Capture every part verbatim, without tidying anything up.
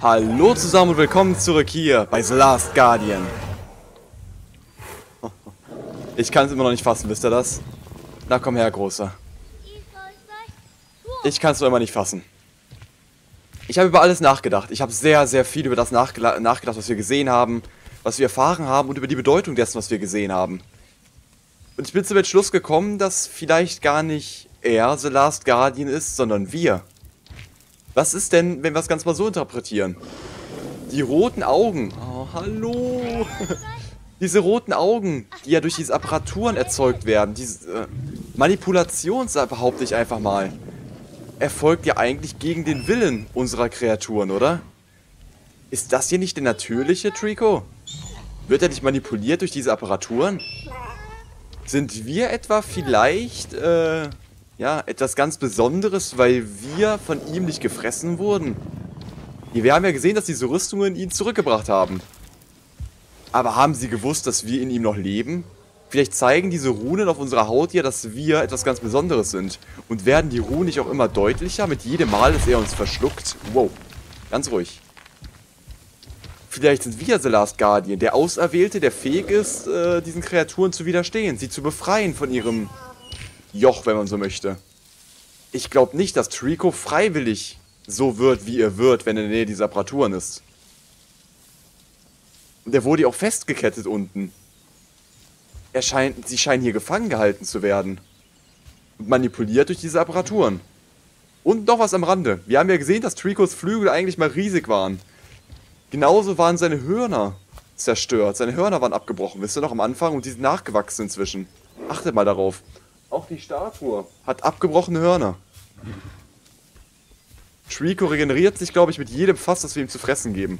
Hallo zusammen und willkommen zurück hier bei The Last Guardian. Ich kann es immer noch nicht fassen, wisst ihr das? Na komm her, Großer. Ich kann es noch immer nicht fassen. Ich habe über alles nachgedacht. Ich habe sehr, sehr viel über das nachgedacht, was wir gesehen haben, was wir erfahren haben und über die Bedeutung dessen, was wir gesehen haben. Und ich bin zum Entschluss gekommen, dass vielleicht gar nicht er The Last Guardian ist, sondern wir. Was ist denn, wenn wir es ganz mal so interpretieren? Die roten Augen. Oh, hallo. Diese roten Augen, die ja durch diese Apparaturen erzeugt werden. Diese äh, Manipulation, behaupte ich einfach mal, erfolgt ja eigentlich gegen den Willen unserer Kreaturen, oder? Ist das hier nicht der natürliche Trico? Wird er nicht manipuliert durch diese Apparaturen? Sind wir etwa vielleicht, äh... ja, etwas ganz Besonderes, weil wir von ihm nicht gefressen wurden? Wir haben ja gesehen, dass diese Rüstungen ihn zurückgebracht haben. Aber haben sie gewusst, dass wir in ihm noch leben? Vielleicht zeigen diese Runen auf unserer Haut ja, dass wir etwas ganz Besonderes sind. Und werden die Runen nicht auch immer deutlicher mit jedem Mal, dass er uns verschluckt? Wow, ganz ruhig. Vielleicht sind wir The Last Guardian, der Auserwählte, der fähig ist, äh, diesen Kreaturen zu widerstehen, sie zu befreien von ihrem Joch, wenn man so möchte. Ich glaube nicht, dass Trico freiwillig so wird, wie er wird, wenn er in der Nähe dieser Apparaturen ist. Und er wurde ja auch festgekettet unten. Er scheint, sie scheinen hier gefangen gehalten zu werden. Und manipuliert durch diese Apparaturen. Und noch was am Rande. Wir haben ja gesehen, dass Tricos Flügel eigentlich mal riesig waren. Genauso waren seine Hörner zerstört. Seine Hörner waren abgebrochen. Wisst ihr noch am Anfang? Und die sind nachgewachsen inzwischen. Achtet mal darauf. Auch die Statue hat abgebrochene Hörner. Trico regeneriert sich, glaube ich, mit jedem Fass, das wir ihm zu fressen geben.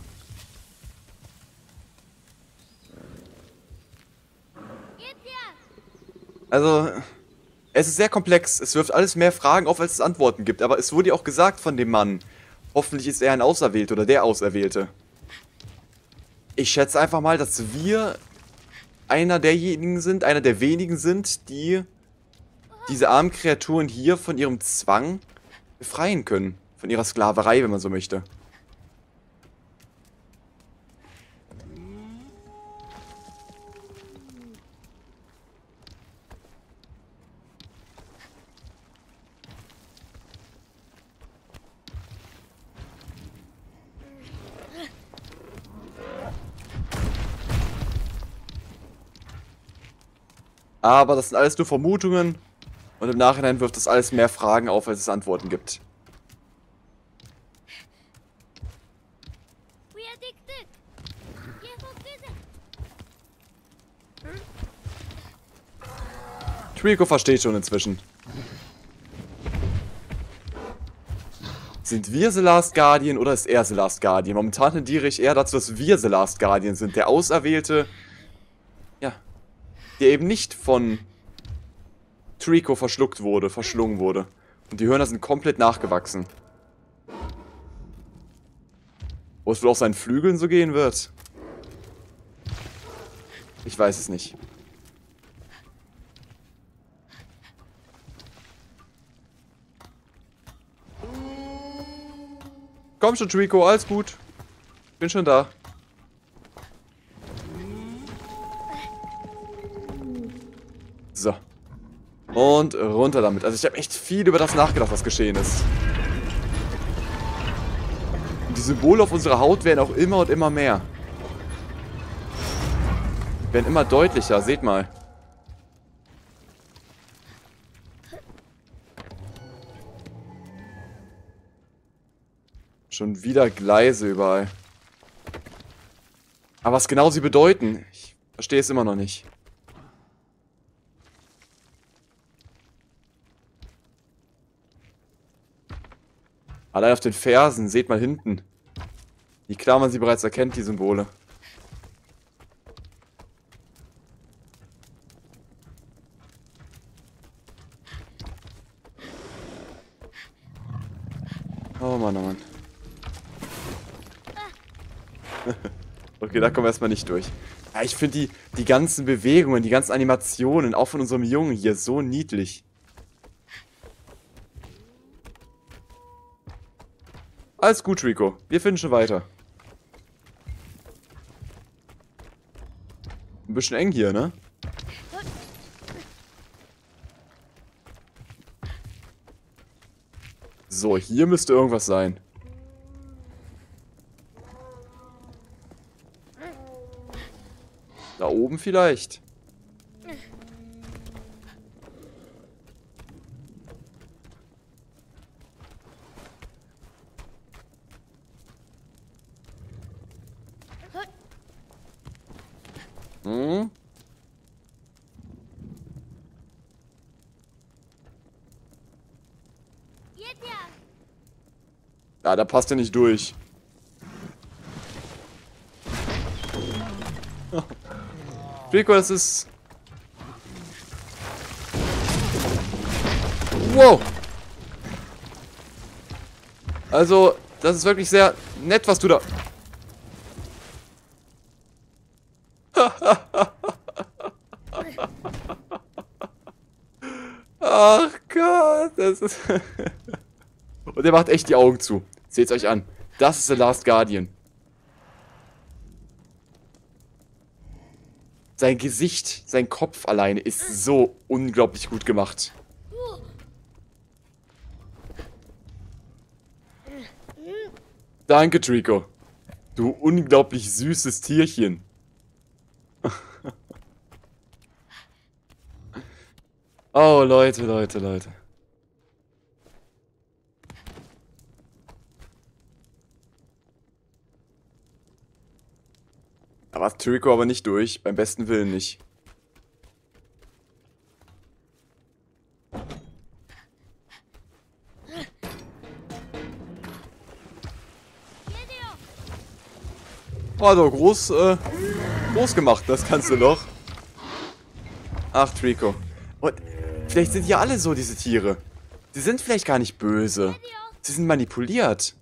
Also, es ist sehr komplex. Es wirft alles mehr Fragen auf, als es Antworten gibt. Aber es wurde ja auch gesagt von dem Mann. Hoffentlich ist er ein Auserwählter oder der Auserwählte. Ich schätze einfach mal, dass wir einer derjenigen sind, einer der wenigen sind, die diese armen Kreaturen hier von ihrem Zwang befreien können. Von ihrer Sklaverei, wenn man so möchte. Aber das sind alles nur Vermutungen. Und im Nachhinein wirft das alles mehr Fragen auf, als es Antworten gibt. Trico versteht schon inzwischen. Sind wir The Last Guardian oder ist er The Last Guardian? Momentan tendiere ich eher dazu, dass wir The Last Guardian sind. Der Auserwählte, ja, der eben nicht von Trico verschluckt wurde, verschlungen wurde. Und die Hörner sind komplett nachgewachsen. Wo es wohl auch seinen Flügeln so gehen wird? Ich weiß es nicht. Komm schon, Trico, alles gut. Bin schon da. So. Und runter damit. Also ich habe echt viel über das nachgedacht, was geschehen ist. Und die Symbole auf unserer Haut werden auch immer und immer mehr. Werden immer deutlicher, seht mal. Schon wieder Gleise überall. Aber was genau sie bedeuten, ich verstehe es immer noch nicht. Allein auf den Fersen, seht mal hinten. Wie klar man sie bereits erkennt, die Symbole. Oh Mann, oh Mann. Okay, da kommen wir erstmal nicht durch. Ja, ich finde die, die ganzen Bewegungen, die ganzen Animationen, auch von unserem Jungen hier, so niedlich. Alles gut, Rico. Wir finden schon weiter. Ein bisschen eng hier, ne? So, hier müsste irgendwas sein. Da oben vielleicht. Hm? Ja, da passt er nicht durch. Rico, das ist... Wow! Also, das ist wirklich sehr nett, was du da... Ach Gott, das ist... Und er macht echt die Augen zu. Seht's euch an. Das ist The Last Guardian. Sein Gesicht, sein Kopf alleine ist so unglaublich gut gemacht. Danke, Trico. Du unglaublich süßes Tierchen. Oh, Leute, Leute, Leute. Da war Trico aber nicht durch. Beim besten Willen nicht. Also, groß, äh, groß gemacht, das kannst du noch. Ach, Trico. Und vielleicht sind ja alle so, diese Tiere. Sie sind vielleicht gar nicht böse. Sie sind manipuliert.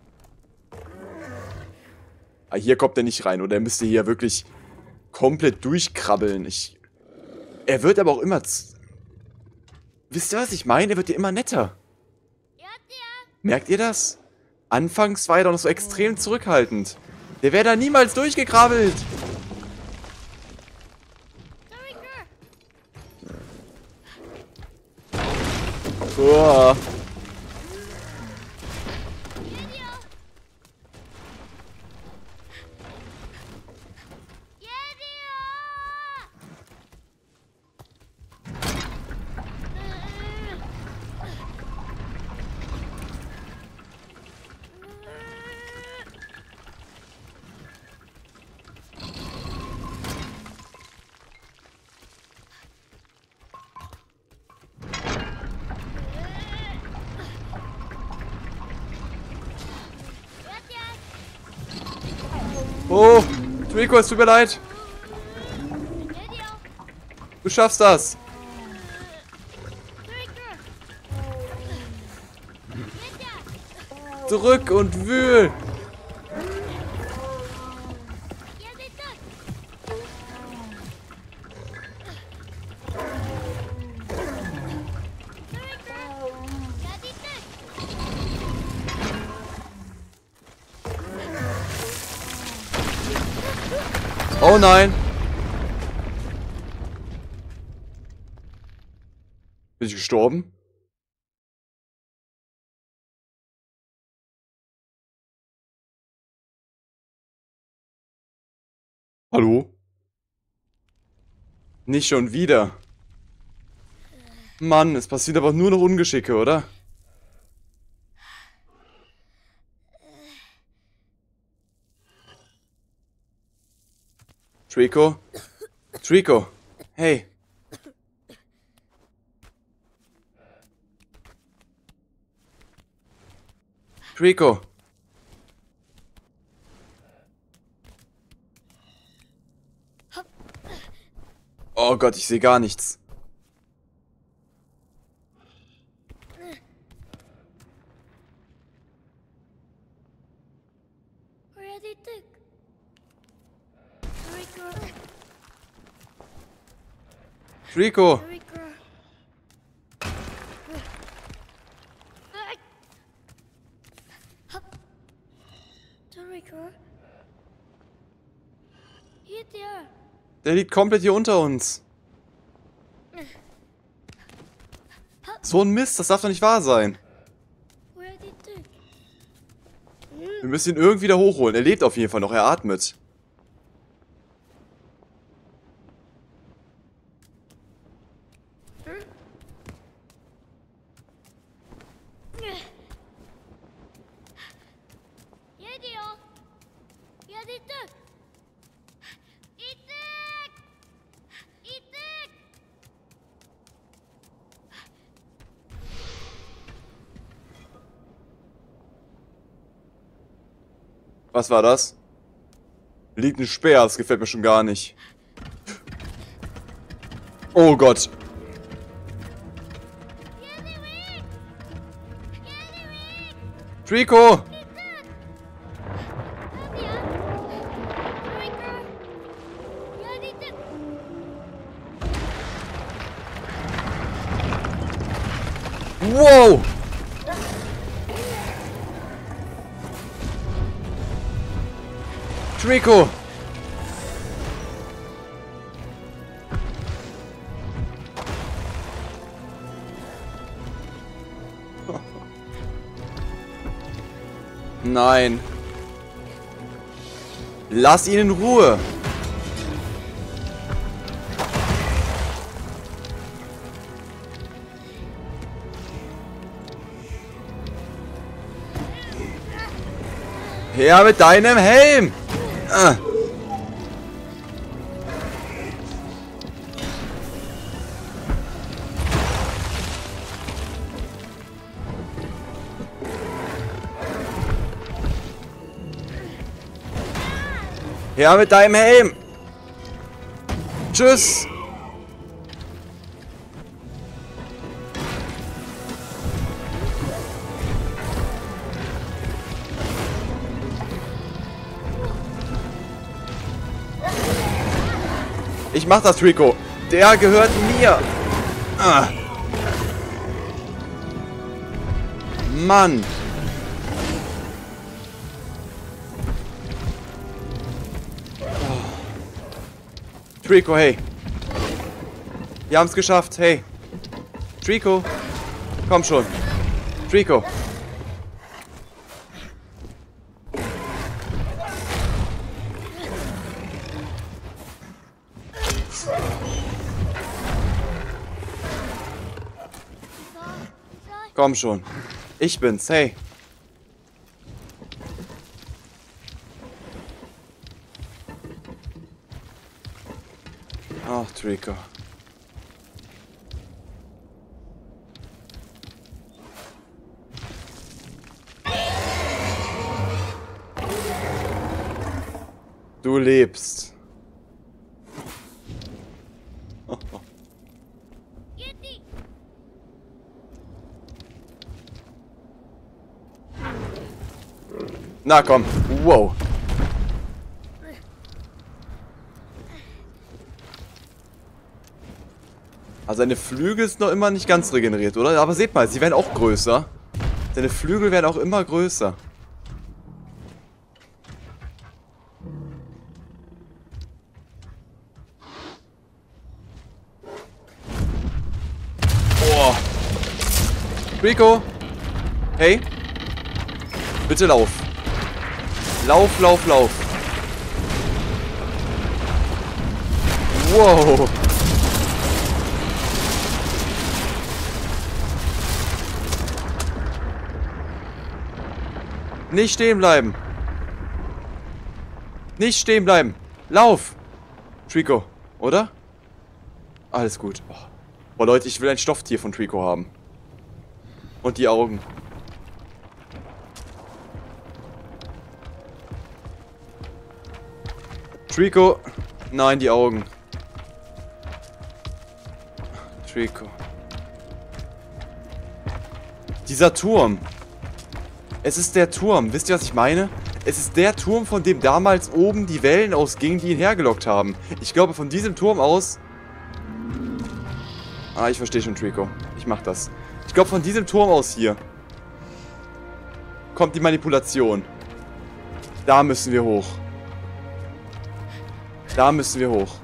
Ah, hier kommt er nicht rein, oder er müsste hier wirklich komplett durchkrabbeln. Ich... Er wird aber auch immer... Wisst ihr, was ich meine? Er wird ja immer netter. Merkt ihr das? Anfangs war er doch noch so extrem zurückhaltend. Der wäre da niemals durchgekrabbelt. Uah. Oh, Trico, es tut mir leid. Du schaffst das. Drück und wühl. Oh nein. Bin ich gestorben? Hallo? Nicht schon wieder. Mann, es passiert aber nur noch Ungeschicke, oder? Trico? Trico? Hey. Trico? Oh Gott, ich sehe gar nichts. Trico! Trico. Hier, der. Der liegt komplett hier unter uns. So ein Mist, das darf doch nicht wahr sein. Wir müssen ihn irgendwie da hochholen. Er lebt auf jeden Fall noch, er atmet. Was war das? Liegt ein Speer, das gefällt mir schon gar nicht. Oh Gott. Trico! Wow! Trico! Nein. Lass ihn in Ruhe. Her mit deinem Helm! Ah. Her mit deinem Helm! Tschüss! Ich mach das, Trico. Der gehört mir. Ah. Mann. Oh. Trico, hey. Wir haben es geschafft. Hey. Trico. Komm schon. Trico. Komm schon. Ich bin's, hey. Ach, Trico. Du lebst. Na komm, wow. Also seine Flügel sind noch immer nicht ganz regeneriert, oder? Aber seht mal, sie werden auch größer. Seine Flügel werden auch immer größer. Boah. Rico. Hey. Bitte lauf. Lauf, lauf, lauf. Wow. Nicht stehen bleiben. Nicht stehen bleiben. Lauf. Trico, oder? Alles gut. Oh. Oh Leute, ich will ein Stofftier von Trico haben. Und die Augen. Trico. Nein, die Augen. Trico. Dieser Turm. Es ist der Turm. Wisst ihr, was ich meine? Es ist der Turm, von dem damals oben die Wellen ausgingen, die ihn hergelockt haben. Ich glaube, von diesem Turm aus... Ah, ich verstehe schon, Trico. Ich mach das. Ich glaube, von diesem Turm aus hier kommt die Manipulation. Da müssen wir hoch. Da müssen wir hoch.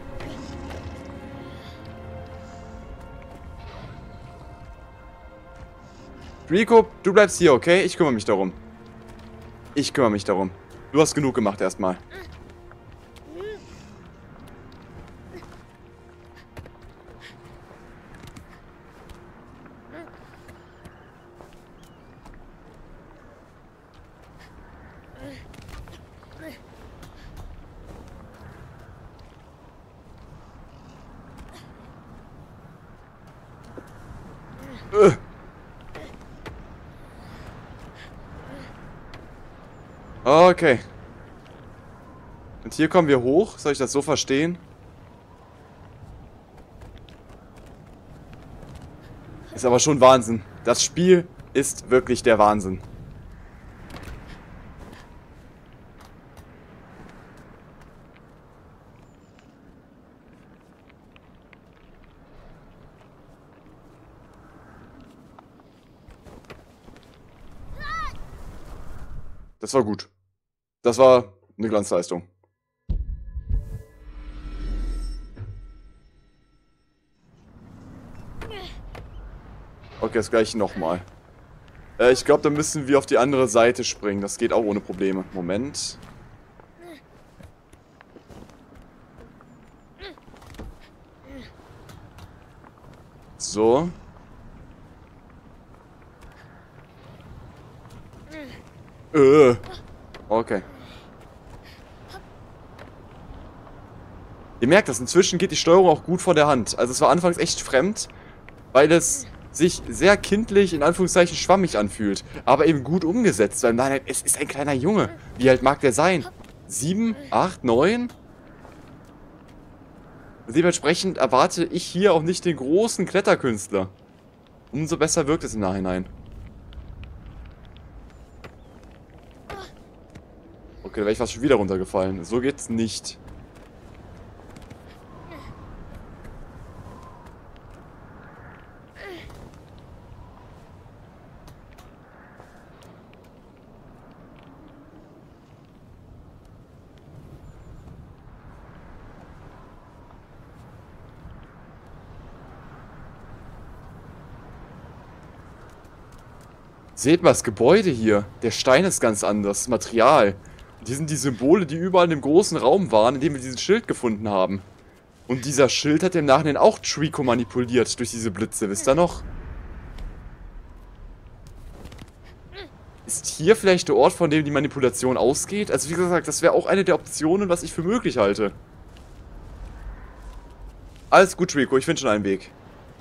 Rico, du bleibst hier, okay? Ich kümmere mich darum. Ich kümmere mich darum. Du hast genug gemacht erstmal. Äh. Okay. Und hier kommen wir hoch. Soll ich das so verstehen? Ist aber schon Wahnsinn. Das Spiel ist wirklich der Wahnsinn. Das war gut. Das war eine Glanzleistung. Okay, das gleiche nochmal. Äh, ich glaube, da müssen wir auf die andere Seite springen. Das geht auch ohne Probleme. Moment. So. Äh. Okay. Ihr merkt das, inzwischen geht die Steuerung auch gut von der Hand. Also es war anfangs echt fremd, weil es sich sehr kindlich, in Anführungszeichen schwammig anfühlt. Aber eben gut umgesetzt, weil nein, es ist ein kleiner Junge. Wie alt mag der sein? Sieben? Acht? Neun? Dementsprechend erwarte ich hier auch nicht den großen Kletterkünstler. Umso besser wirkt es im Nachhinein. Okay, da wäre ich fast schon wieder runtergefallen. So geht's nicht. Seht mal, das Gebäude hier. Der Stein ist ganz anders. Das Material. Die sind die Symbole, die überall in dem großen Raum waren, in dem wir diesen Schild gefunden haben. Und dieser Schild hat im Nachhinein auch Trico manipuliert durch diese Blitze. Wisst ihr noch? Ist hier vielleicht der Ort, von dem die Manipulation ausgeht? Also wie gesagt, das wäre auch eine der Optionen, was ich für möglich halte. Alles gut, Trico. Ich finde schon einen Weg.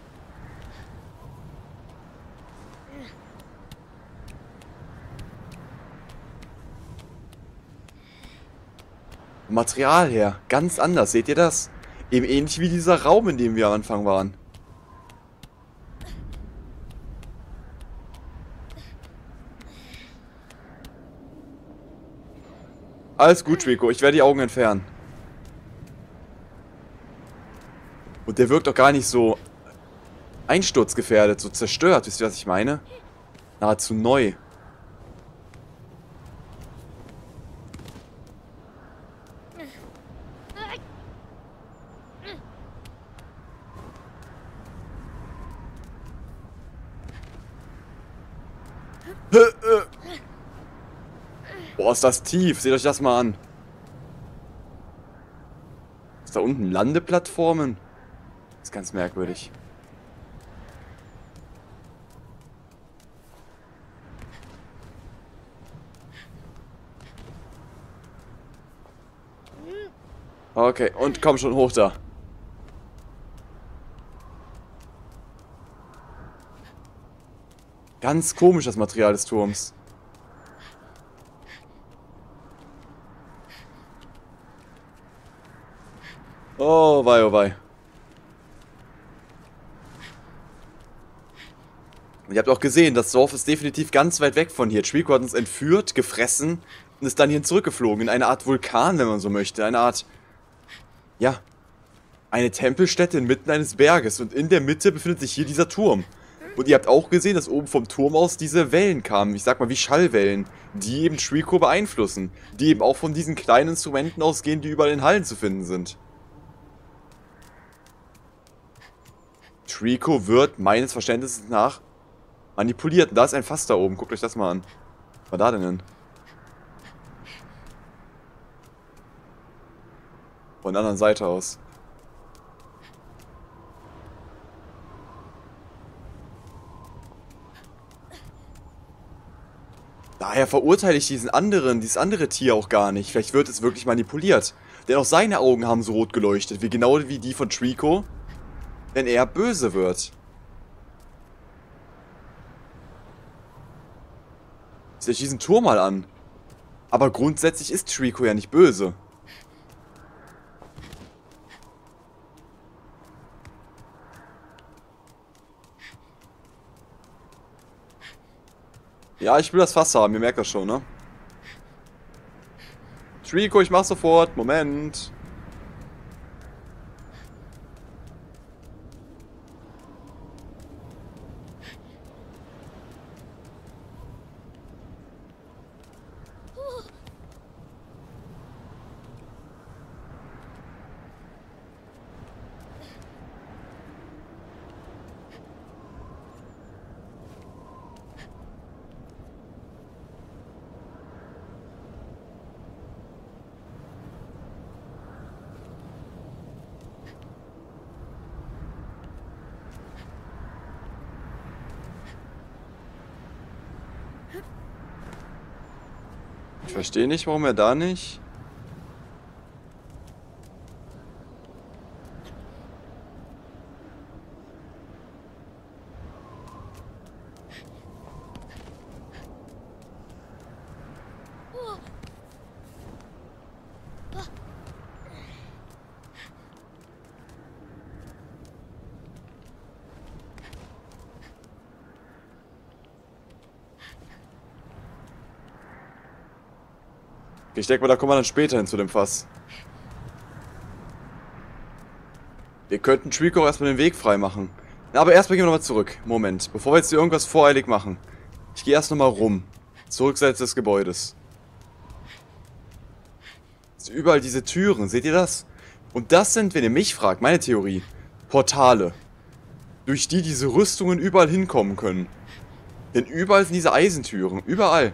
Material her. Ganz anders. Seht ihr das? Eben ähnlich wie dieser Raum, in dem wir am Anfang waren. Alles gut, Trico. Ich werde die Augen entfernen. Und der wirkt doch gar nicht so einsturzgefährdet, so zerstört. Wisst ihr, was ich meine? Nahezu neu. Boah, ist das tief. Seht euch das mal an. Ist da unten Landeplattformen? Das ist ganz merkwürdig. Okay, und komm schon hoch da. Ganz komisch das Material des Turms. Oh wei, oh wei. Und ihr habt auch gesehen, das Dorf ist definitiv ganz weit weg von hier. Trico hat uns entführt, gefressen und ist dann hierhin zurückgeflogen. In eine Art Vulkan, wenn man so möchte. Eine Art, ja, eine Tempelstätte inmitten eines Berges. Und in der Mitte befindet sich hier dieser Turm. Und ihr habt auch gesehen, dass oben vom Turm aus diese Wellen kamen. Ich sag mal wie Schallwellen, die eben Trico beeinflussen. Die eben auch von diesen kleinen Instrumenten ausgehen, die überall in Hallen zu finden sind. Trico wird meines Verständnisses nach manipuliert. Und da ist ein Fass da oben. Guckt euch das mal an. Was war da denn hin? Von der anderen Seite aus. Daher verurteile ich diesen anderen, dieses andere Tier auch gar nicht. Vielleicht wird es wirklich manipuliert. Denn auch seine Augen haben so rot geleuchtet, wie genau wie die von Trico, wenn er böse wird. Seht euch diesen Turm mal an. Aber grundsätzlich ist Trico ja nicht böse. Ja, ich will das Fass haben, ihr merkt das schon, ne? Trico, ich mach sofort. Moment. Ich verstehe nicht, warum er da nicht... Ich denke mal, da kommen wir dann später hin zu dem Fass. Wir könnten Trico erstmal den Weg frei machen. Aber erstmal gehen wir nochmal zurück. Moment, bevor wir jetzt hier irgendwas voreilig machen. Ich gehe erst nochmal rum. Zurückseits des Gebäudes. Jetzt überall diese Türen, seht ihr das? Und das sind, wenn ihr mich fragt, meine Theorie, Portale. Durch die diese Rüstungen überall hinkommen können. Denn überall sind diese Eisentüren. Überall.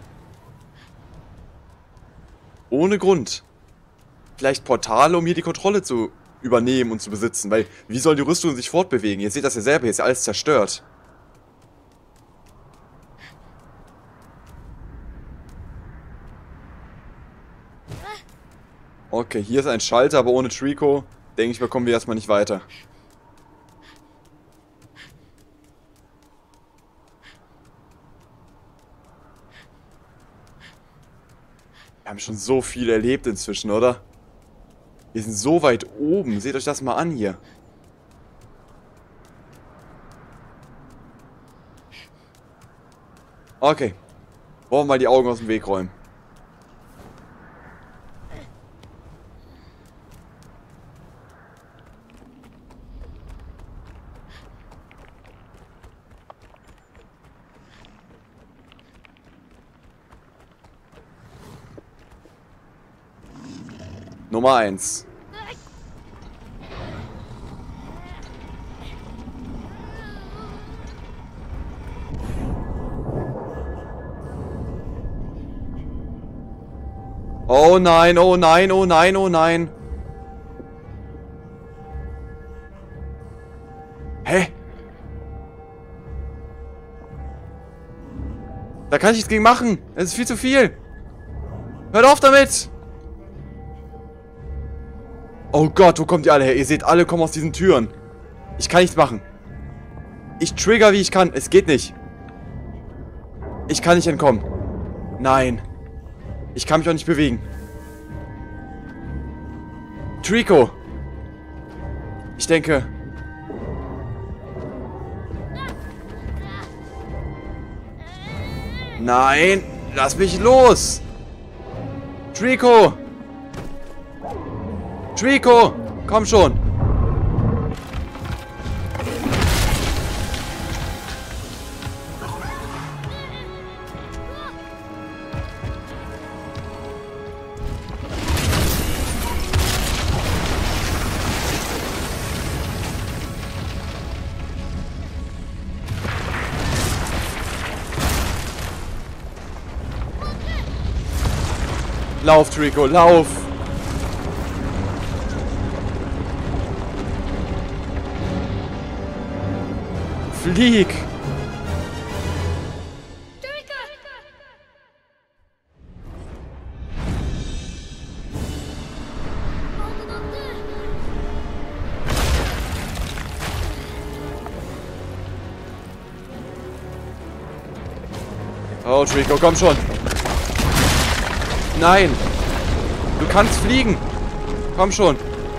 Ohne Grund. Vielleicht Portale, um hier die Kontrolle zu übernehmen und zu besitzen. Weil, wie soll die Rüstung sich fortbewegen? Ihr seht das ja selber, hier ist ja alles zerstört. Okay, hier ist ein Schalter, aber ohne Trico, denke ich, bekommen wir erstmal nicht weiter. Wir haben schon so viel erlebt inzwischen, oder? Wir sind so weit oben. Seht euch das mal an hier. Okay. Wollen wir mal die Augen aus dem Weg räumen. Nummer eins. Oh nein, oh nein, oh nein, oh nein. Hä? Da kann ich nichts gegen machen. Es ist viel zu viel. Hört auf damit. Oh Gott, wo kommt ihr alle her? Ihr seht, alle kommen aus diesen Türen. Ich kann nichts machen. Ich trigger, wie ich kann. Es geht nicht. Ich kann nicht entkommen. Nein. Ich kann mich auch nicht bewegen. Trico. Ich denke... Nein. Lass mich los. Trico. Trico. Komm schon. Lauf, Trico, lauf! Flieg! Oh, Trico, komm schon. Nein. Du kannst fliegen. Komm schon.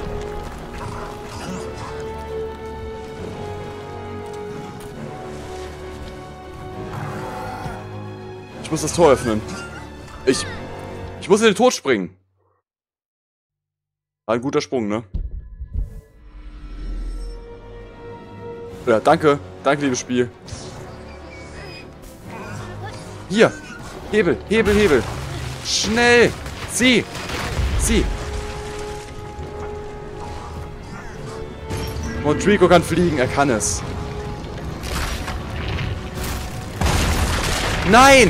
Ich muss das Tor öffnen. Ich... Ich muss in den Tod springen. War ein guter Sprung, ne? Ja, danke. Danke, liebes Spiel. Hier. Hebel, Hebel, Hebel. Schnell. Zieh. Zieh. Und Trico kann fliegen. Er kann es. Nein!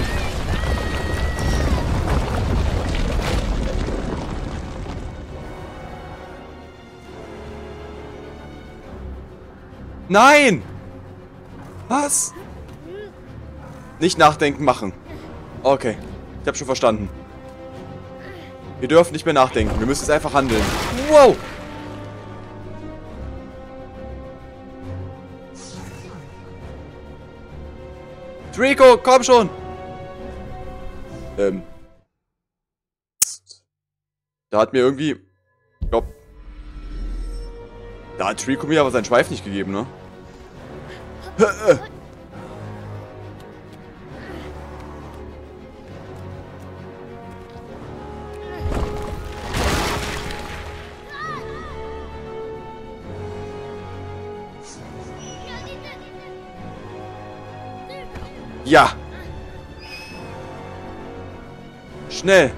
Nein! Was? Nicht nachdenken, machen. Okay. Ich hab schon verstanden. Wir dürfen nicht mehr nachdenken. Wir müssen jetzt einfach handeln. Wow! Trico, komm schon! Ähm. Da hat mir irgendwie... Ich glaub... Da hat Trico mir aber seinen Schweif nicht gegeben, ne? Ja! Schnell!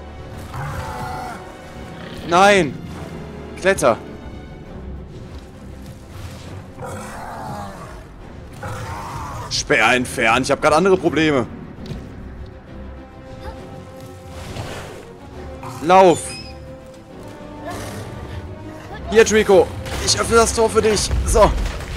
Nein! Kletter! Speer entfernen, ich habe gerade andere Probleme. Lauf! Hier, Trico! Ich öffne das Tor für dich! So!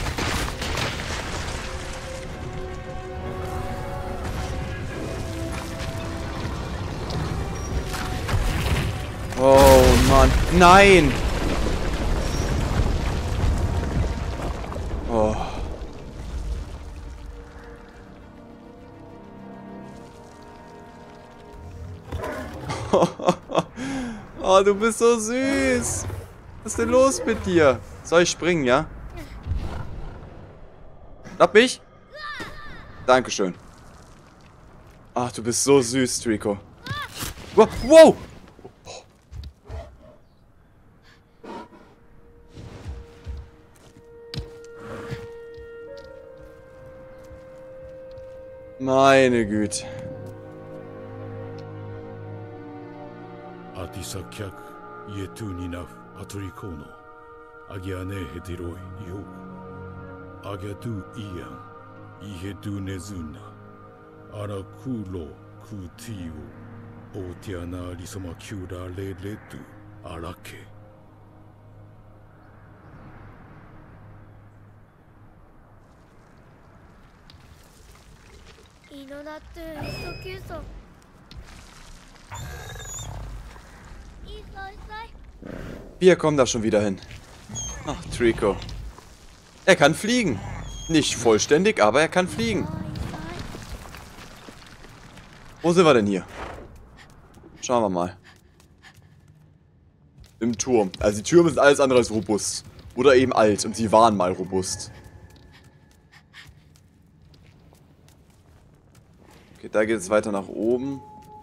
Oh Mann. Nein! Oh. Oh, du bist so süß. Was ist denn los mit dir? Soll ich springen, ja? Schnapp mich? Dankeschön. Ach, du bist so süß, Trico. Wow! Wow. Meine Güte. Atisakyak yetunina atrikono agiane hediroi yo agatu ian ihedu nezuna arakulo kutiu otiana lisoma kyura leletu arake. Wir kommen da schon wieder hin. Ach, Trico. Er kann fliegen. Nicht vollständig, aber er kann fliegen. Wo sind wir denn hier? Schauen wir mal. Im Turm. Also die Türme sind alles andere als robust. Oder eben alt. Und sie waren mal robust. Okay, da geht es weiter nach oben.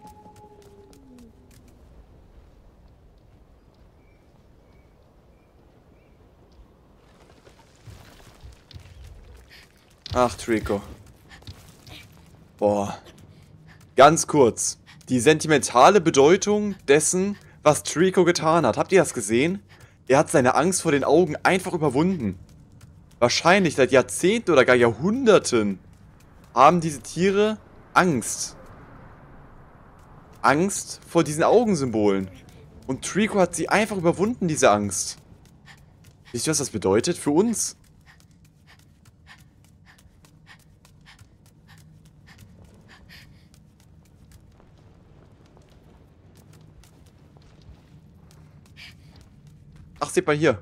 Ach, Trico. Boah. Ganz kurz. Die sentimentale Bedeutung dessen, was Trico getan hat. Habt ihr das gesehen? Er hat seine Angst vor den Augen einfach überwunden. Wahrscheinlich seit Jahrzehnten oder gar Jahrhunderten haben diese Tiere Angst. Angst vor diesen Augensymbolen. Und Trico hat sie einfach überwunden, diese Angst. Wisst ihr, was das bedeutet für uns? Ach, seht mal hier.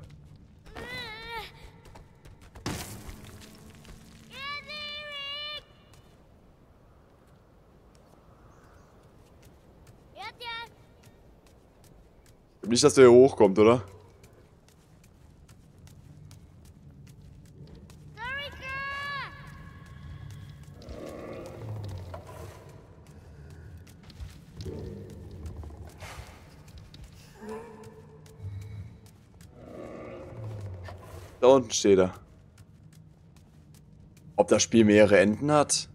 Nicht, dass der hier hochkommt, oder? Da unten steht er. Ob das Spiel mehrere Enden hat?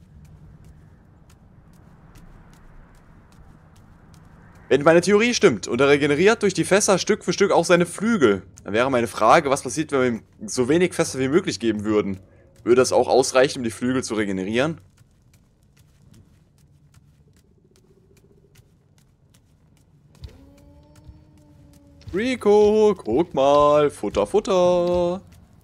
Wenn meine Theorie stimmt und er regeneriert durch die Fässer Stück für Stück auch seine Flügel, dann wäre meine Frage, was passiert, wenn wir ihm so wenig Fässer wie möglich geben würden? Würde das auch ausreichen, um die Flügel zu regenerieren? Rico, guck mal, Futter, Futter.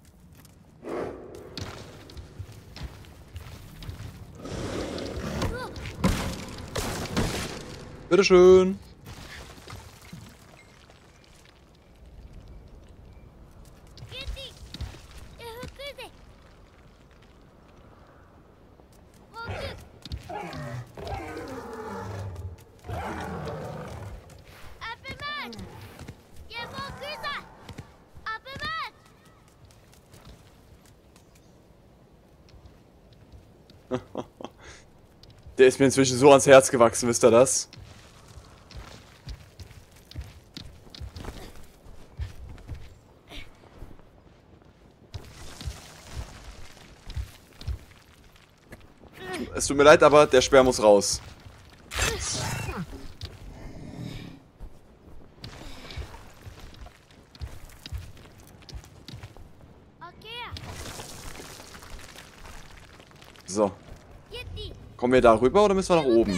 Bitteschön. Der ist mir inzwischen so ans Herz gewachsen, wisst ihr das? Es tut mir leid, aber der Speer muss raus. So. Kommen wir da rüber oder müssen wir nach oben?